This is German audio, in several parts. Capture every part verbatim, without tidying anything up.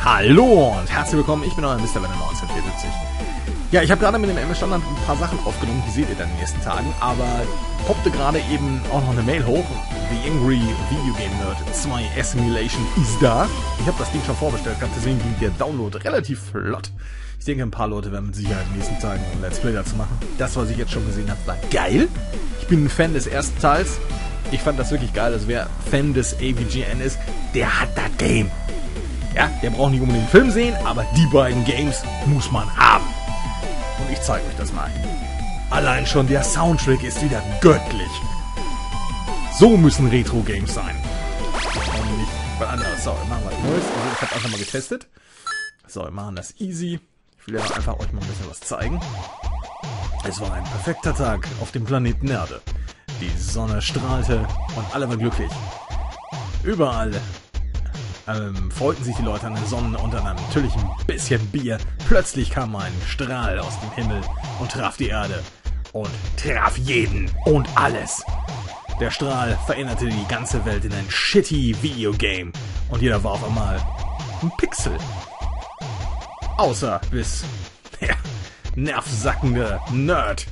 Hallo und herzlich willkommen, ich bin euer Mister Venom neunzehnhundertvierundsiebzig. Ja, ich habe gerade mit dem M S Standard ein paar Sachen aufgenommen, die seht ihr dann in den nächsten Tagen, aber poppte gerade eben auch noch eine Mail hoch. The Angry Video Game Nerd zwei Assimilation ist da. Ich habe das Ding schon vorbestellt, habt deswegen ging der Download relativ flott. Ich denke, ein paar Leute werden mit Sicherheit in den nächsten Tagen ein Let's Play dazu machen. Das, was ich jetzt schon gesehen habe, war geil. Ich bin ein Fan des ersten Teils. Ich fand das wirklich geil. Also wer Fan des A V G N ist, der hat das Game. Ja, der braucht nicht unbedingt den Film sehen, aber die beiden Games muss man haben. Und ich zeige euch das mal. Allein schon der Soundtrack ist wieder göttlich. So müssen Retro-Games sein. Und nicht was anderes. So, wir machen was Neues. Also ich habe einfach mal getestet. So, wir machen das easy. Ich will ja einfach euch mal ein bisschen was zeigen. Es war ein perfekter Tag auf dem Planeten Erde. Die Sonne strahlte und alle waren glücklich. Überall ähm, freuten sich die Leute an der Sonne und an einem natürlichen bisschen Bier. Plötzlich kam ein Strahl aus dem Himmel und traf die Erde. Und traf jeden und alles. Der Strahl veränderte die ganze Welt in ein shitty Videogame. Und jeder war auf einmal ein Pixel. Außer bis der nervsackende Nerd.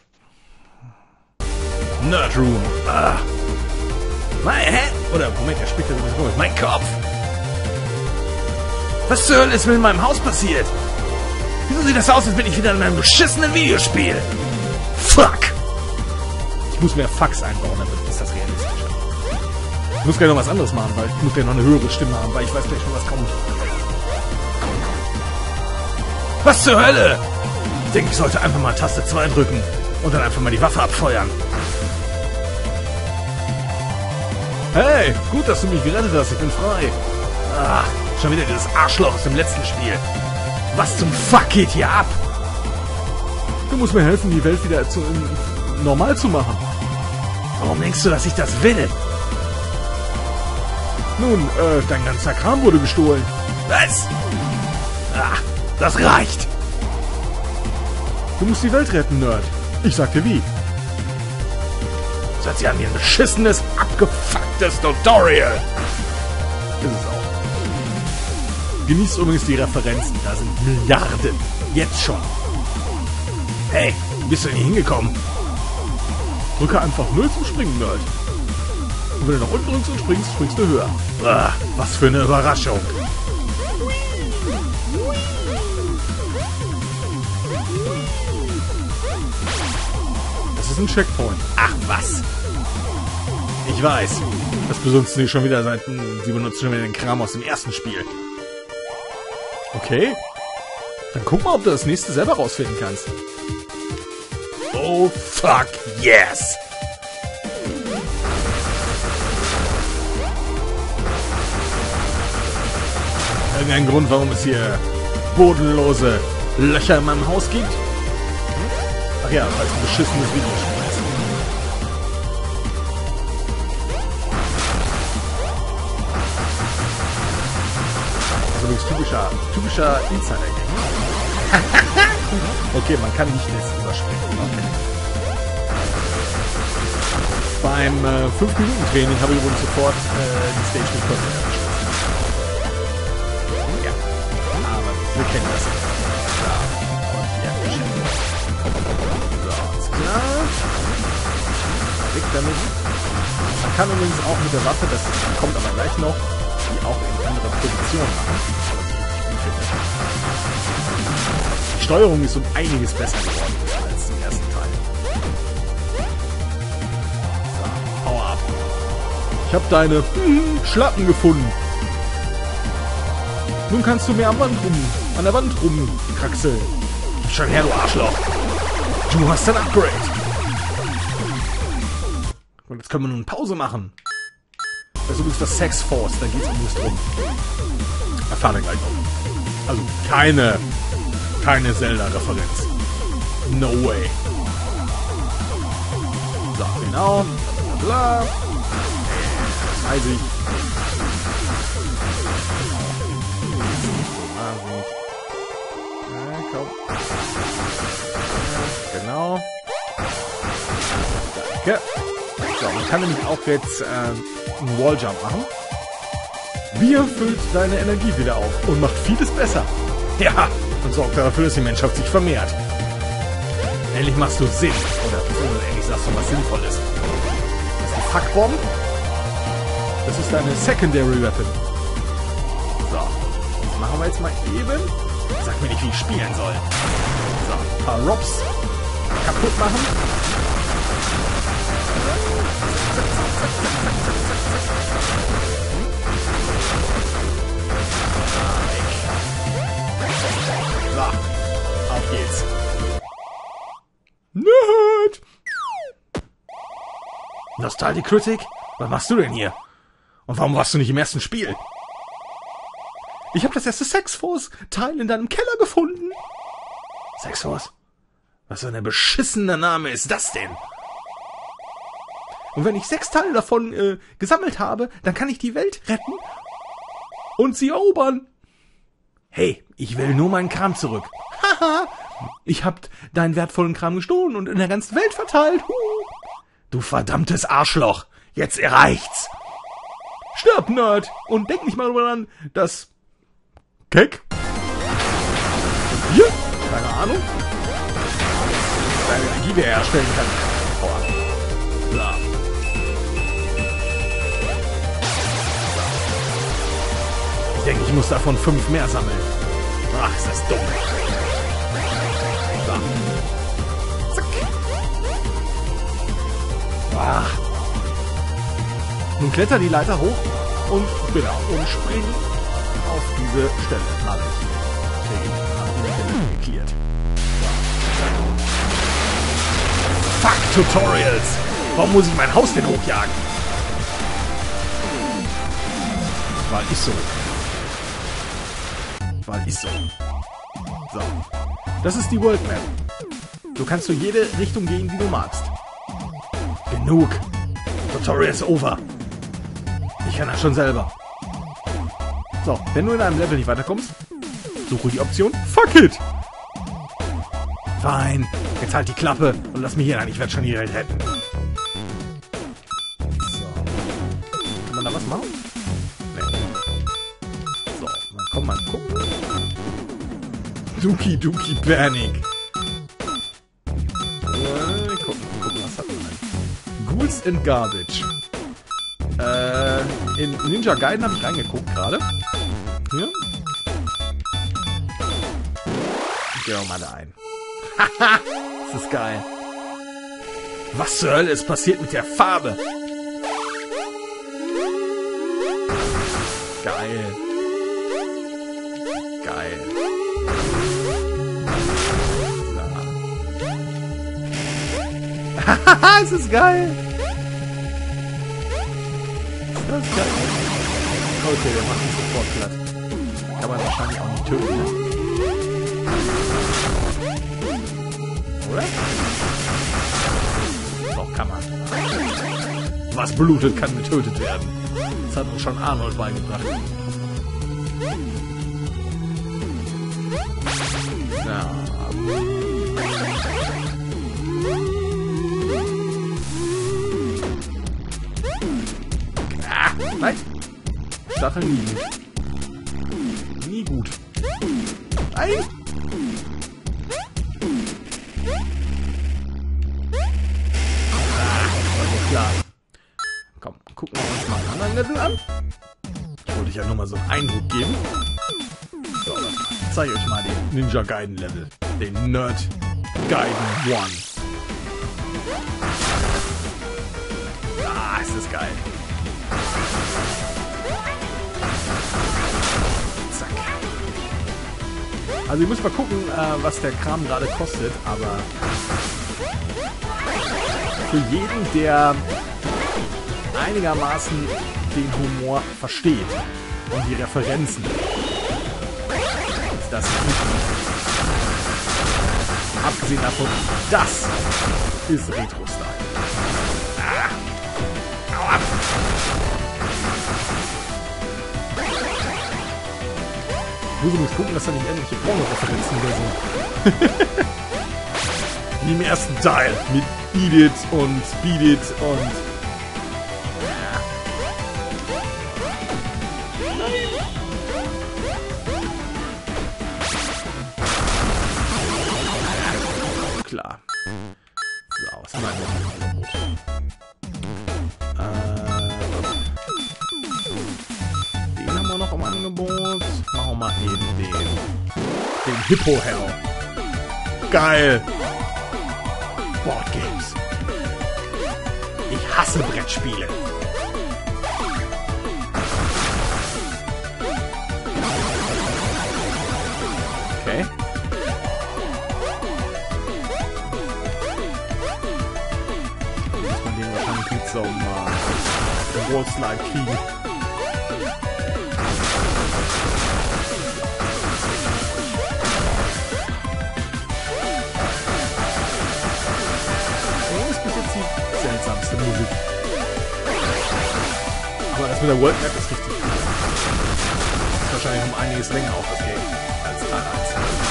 Nerdroom. Ah. Mein, hä? Oder, Moment, er spricht ja sowieso komisch. Mein Kopf. Was zur Hölle ist mit meinem Haus passiert? Wieso sieht das aus, als bin ich wieder in einem beschissenen Videospiel? Fuck. Ich muss mehr Fax einbauen, damit ist das realistischer. Ich muss gleich noch was anderes machen, weil ich muss gleich noch eine höhere Stimme haben, weil ich weiß gleich schon, was kommt. Was zur Hölle? Ich denke, ich sollte einfach mal Taste zwei drücken und dann einfach mal die Waffe abfeuern. Hey, gut, dass du mich gerettet hast. Ich bin frei. Ach, schon wieder dieses Arschloch aus dem letzten Spiel. Was zum Fuck geht hier ab? Du musst mir helfen, die Welt wieder zu, äh, normal zu machen. Warum denkst du, dass ich das will? Nun, äh, dein ganzer Kram wurde gestohlen. Was? Ach, das reicht. Du musst die Welt retten, Nerd. Ich sag dir wie. Das hört sich an wie ein beschissenes, abgefucktes Tutorial. Ist es auch. Genießt übrigens die Referenzen. Da sind Milliarden. Jetzt schon. Hey, wie bist du denn hier hingekommen? Drücke einfach null zum Springen, Nerd. Und wenn du nach unten drückst und springst, springst du höher. Ah, was für eine Überraschung. Das ist ein Checkpoint. Ach, was? Ich weiß. Das benutzen sie schon wieder seit... Sie benutzen schon wieder den Kram aus dem ersten Spiel. Okay. Dann guck mal, ob du das nächste selber rausfinden kannst. Oh, fuck, yes! Irgendein Grund, warum es hier bodenlose Löcher in meinem Haus gibt? Ach ja, weil es ein beschissenes Videospiel ist. Das ist übrigens typischer, typischer Insider-Game. Okay, man kann nicht das überspringen. Okay. Beim äh, fünf Minuten Training habe ich übrigens sofort äh, die Stage mit Content abgeschlossen. Ja, aber wir kennen das. Ja, und ja, so, alles klar. Weg damit. Man kann übrigens auch mit der Waffe, das kommt aber gleich noch, die auch in andere Positionen machen. Die Steuerung ist um einiges besser geworden als im ersten Teil. So, hau ab. Ich habe deine hm, Schlappen gefunden. Nun kannst du mehr am Wand rum, an der Wand rumkraxeln. Gib schon her, du Arschloch. Du hast ein Upgrade. Und jetzt können wir nun Pause machen. Das ist übrigens das Sex Force, da geht es übrigens drum. Erfahren wir gleich noch. Also keine, keine Zelda-Referenz. No way. So, genau. Bla. Das weiß ich. Ja, komm. Genau. Danke. So, man kann nämlich auch jetzt äh, einen Walljump machen. Bier füllt deine Energie wieder auf und macht vieles besser. Ja, und sorgt dafür, dass die Menschheit sich vermehrt. Endlich machst du Sinn. Oder oh, endlich sagst du was Sinnvolles. Das ist die Fuckbomb. Das ist deine Secondary Weapon. So, das machen wir jetzt mal eben. Sag mir nicht, wie ich spielen soll. So, ein paar Robs kaputt machen. So, auf geht's. Nerd! Nostalgie Critic? Was machst du denn hier? Und warum warst du nicht im ersten Spiel? Ich habe das erste Sex-Force-Teil in deinem Keller gefunden. Sex-Force? Was für ein beschissener Name ist das denn? Und wenn ich sechs Teile davon äh, gesammelt habe, dann kann ich die Welt retten und sie erobern. Hey, ich will nur meinen Kram zurück. Haha, ich hab deinen wertvollen Kram gestohlen und in der ganzen Welt verteilt. Huh. Du verdammtes Arschloch, jetzt reicht's. Stirb, Nerd, und denk nicht mal drüber an, dass... Keck? Hier? Keine Ahnung. Deine Energie wieder herstellen kann. Oh. Klar. Ich denke, ich muss davon fünf mehr sammeln. Ach, ist das dumm. So. Zack. Ach. Nun kletter die Leiter hoch und genau, und springen auf diese Stelle. Habe ich. Den geklärt. Fuck Tutorials! Warum muss ich mein Haus denn hochjagen? Weil ich so. Weil ich so. So. Das ist die World Map. Du kannst zu jede Richtung gehen, die du magst. Genug. Tutorials over. Ich kann das schon selber. So, wenn du in einem Level nicht weiterkommst, suche die Option Fuck it! Fein. Jetzt halt die Klappe und lass mich hier rein. Ich werde schon die Welt retten. So. Kann man da was machen? Nee. So, dann komm mal gucken. Duki Duki Panic. Äh, gucken, gucken, was hat man denn? Ghouls and Garbage. Äh, in Ninja Gaiden habe ich reingeguckt gerade. Hier. Gehen wir mal da ein. Haha, das ist geil. Was zur Hölle ist passiert mit der Farbe? Geil. Geil. Haha, es ist geil. Das ist geil. Okay, wir machen es sofort platt. Kann man wahrscheinlich auch nicht töten, ne? Oder? Doch, kann man. Was blutet, kann getötet werden. Das hat uns schon Arnold beigebracht. Ja. Ah, nein. Stacheln nie gut. Nie gut. Nein! Klar. Komm, gucken wir uns mal einen anderen Level an. Ich wollte ja nur mal so einen Eindruck geben. So, ich zeige euch mal den Ninja Gaiden Level. Den Nerd Gaiden One. Ah, ist das geil. Zack. Also ich muss mal gucken, äh, was der Kram gerade kostet, aber... Für jeden, der einigermaßen den Humor versteht und die Referenzen, ist das gut. Abgesehen davon, das ist Retro-Style. Ah. Au ab. Ich muss übrigens gucken, dass da nicht irgendwelche Porno-Referenzen oder so. Wie im ersten Teil mit Eat It und Beat It und... Nein! Was haben wir eigentlich noch im Angebot? Äh, den haben wir noch im Angebot. Machen wir mal eben den, den Hippo-Hell. Geil! Board Games. Ich hasse Brettspiele. Okay. Muss man den wahrscheinlich mit so einem uh, Wall-Slide kriegen. Das ist bis jetzt die seltsamste Musik. Aber das mit der World Map ist richtig gut. Das ist wahrscheinlich um einiges länger auf das Game als Teil eins.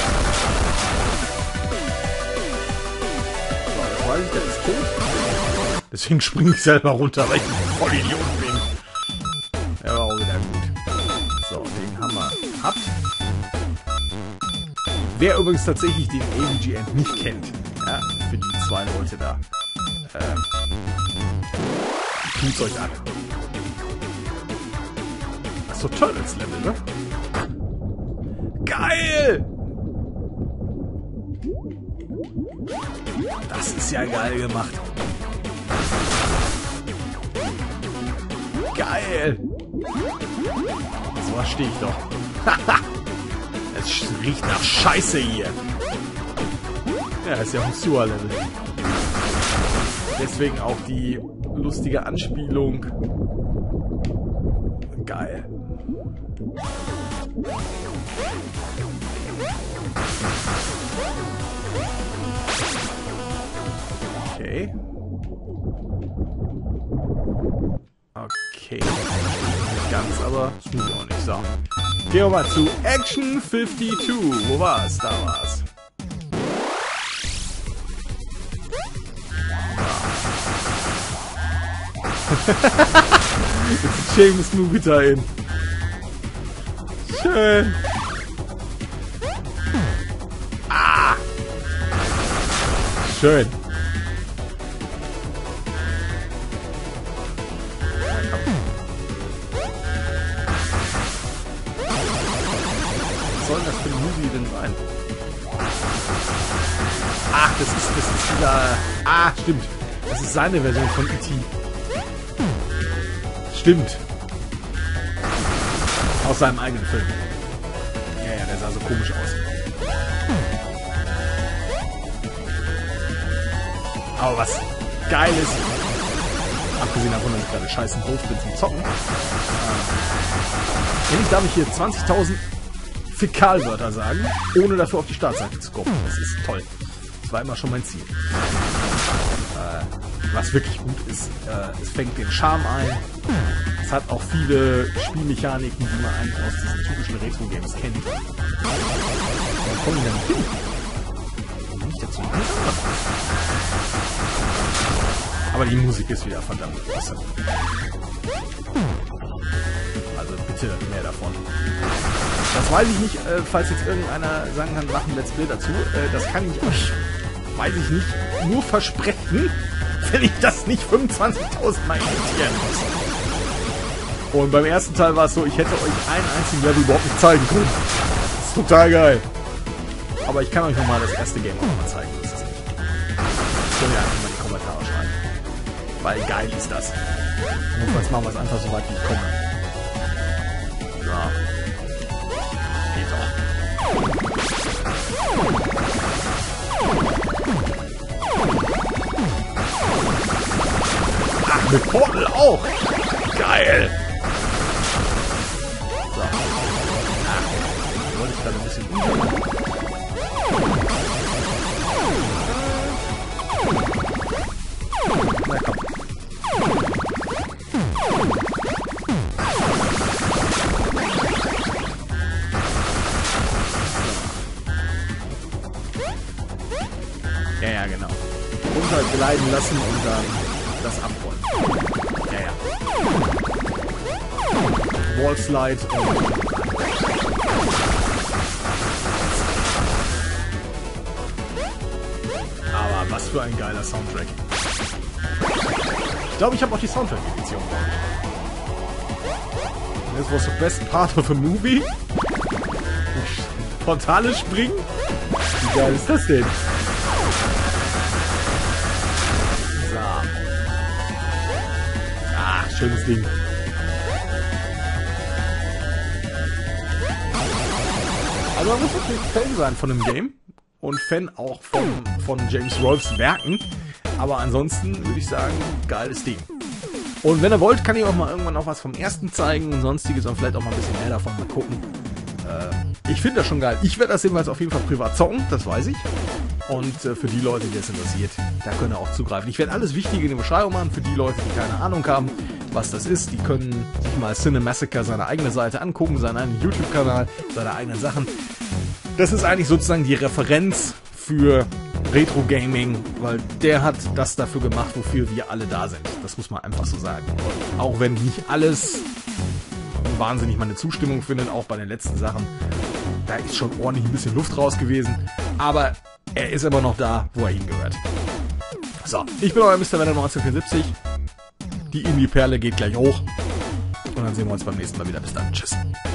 So, das weiß ich, der ist tot. Deswegen springe ich selber runter, weil ich ein Vollidiot bin. Der war auch wieder gut. So, den haben wir gehabt. Wer übrigens tatsächlich den A V G N nicht kennt, ja, für die zwei Leute da, ähm, tut's euch an. Das ist so Turtles Level, ne? Geil! Das ist ja geil gemacht. Geil! So was stehe ich doch. Haha! Es riecht nach Scheiße hier. Ja, ist ja auch ein Sewer-Level. Deswegen auch die lustige Anspielung. Geil. Okay. Okay. Nicht ganz, aber das muss ich auch nicht sagen. Gehen wir mal zu Action zweiundfünfzig. Wo war's? Da war's. Jetzt ist Seamus Mugita in. Schön. Ah! Schön. Was soll das für ein Movie denn sein? Ach, das ist, das ist dieser... Ah, stimmt. Das ist seine Version von E T Stimmt. Aus seinem eigenen Film. Ja, ja, der sah so komisch aus. Aber was geil ist, abgesehen davon, dass ich gerade scheiß im Hof bin zum Zocken, äh, wenn ich darf ich hier zwanzigtausend Fäkalwörter sagen, ohne dafür auf die Startseite zu kommen. Das ist toll. Das war immer schon mein Ziel. Äh, was wirklich gut ist, äh, es fängt den Charme ein. Es hat auch viele Spielmechaniken, die man eigentlich aus diesen typischen Retro-Games kennt. Wo kommen die denn hin? Bin ich dazu nicht? Aber die Musik ist wieder verdammt awesome. Also bitte mehr davon. Das weiß ich nicht, äh, falls jetzt irgendeiner sagen kann, machen Let's Play dazu. Äh, das kann ich euch, weiß ich nicht, nur versprechen, wenn ich das nicht fünfundzwanzigtausend Mal editieren muss. Und beim ersten Teil war es so, ich hätte euch einen einzigen Level überhaupt nicht zeigen können. Das ist total geil. Aber ich kann euch nochmal das erste Game auch nochmal zeigen. Das ist nicht. Könnt ihr einfach mal in die Kommentare schreiben. Weil geil ist das. Notfalls machen wir es einfach so weit, wie ich komme. Ja. Geht doch. Ach, mit Portal auch! Geil! So. Ach, wollte ich gerade ein bisschen umgehen. Na komm. Ja, ja, genau. Runtergleiten lassen und dann das abrollen. Ja, ja. Wallslide und... Aber was für ein geiler Soundtrack. Ich glaube, ich habe auch die Soundtrack-Edition. This was the best part of a movie. Portale springen? Wie geil ist das denn? So. Ah, schönes Ding. Also man muss natürlich Fan sein von dem Game. Und Fan auch von, von James Rolfes Werken. Aber ansonsten würde ich sagen, geiles Ding. Und wenn ihr wollt, kann ich auch mal irgendwann noch was vom ersten zeigen und sonstiges und vielleicht auch mal ein bisschen mehr davon mal gucken. Äh, ich finde das schon geil. Ich werde das jedenfalls auf jeden Fall privat zocken, das weiß ich. Und äh, für die Leute, die das interessiert, da könnt ihr auch zugreifen. Ich werde alles Wichtige in der Beschreibung machen, für die Leute, die keine Ahnung haben, was das ist. Die können sich mal Cinemassacre, seine eigene Seite angucken, seinen eigenen YouTube-Kanal, seine eigenen Sachen. Das ist eigentlich sozusagen die Referenz für Retro-Gaming, weil der hat das dafür gemacht, wofür wir alle da sind. Das muss man einfach so sagen. Und auch wenn nicht alles wahnsinnig meine Zustimmung findet, auch bei den letzten Sachen, da ist schon ordentlich ein bisschen Luft raus gewesen. Aber er ist immer noch da, wo er hingehört. So, ich bin euer Mister Venom neunzehnhundertvierundsiebzig. Die Indie-Perle geht gleich hoch. Und dann sehen wir uns beim nächsten Mal wieder. Bis dann. Tschüss.